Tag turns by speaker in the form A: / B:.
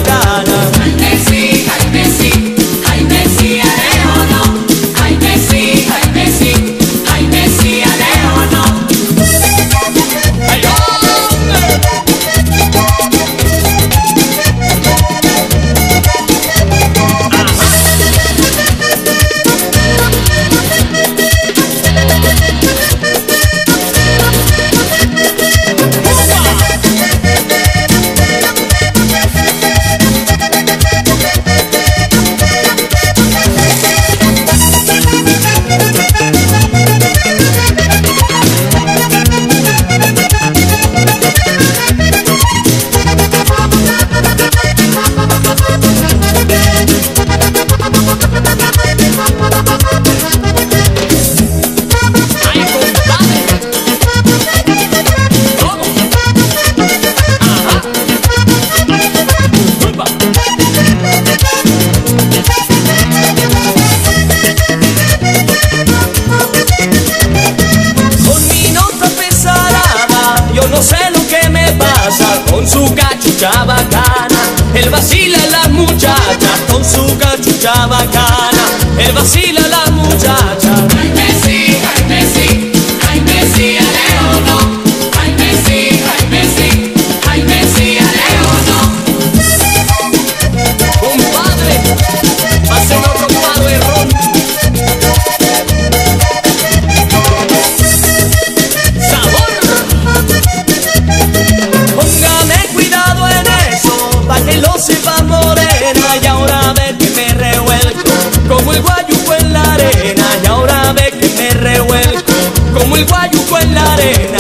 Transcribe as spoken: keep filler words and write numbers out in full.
A: Chabacana.
B: Ay, Messi, ay, Messi, ay, Messi, Alejo no. Ay, Messi, ay, Messi, ay, Messi, Alejo no.
A: ¡Ay, hombre! No sé lo que me pasa con su cachucha bacana. Él vacila a las muchachas con su cachucha bacana. Él vacila a las muchachas.
B: Ay, Messi, ay, Messi, ay, Messi, Alejo no. Ay, Messi, ay, Messi, ay, Messi, Alejo no.
A: Compadre, pasen otro palo de ron. Lo sepa morena y ahora ve que me revuelco como el guayuco en la arena. Y ahora ve que me revuelco como el guayuco en la arena.